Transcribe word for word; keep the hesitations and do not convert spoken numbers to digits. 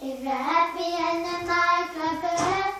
If you're happy and the night like forever.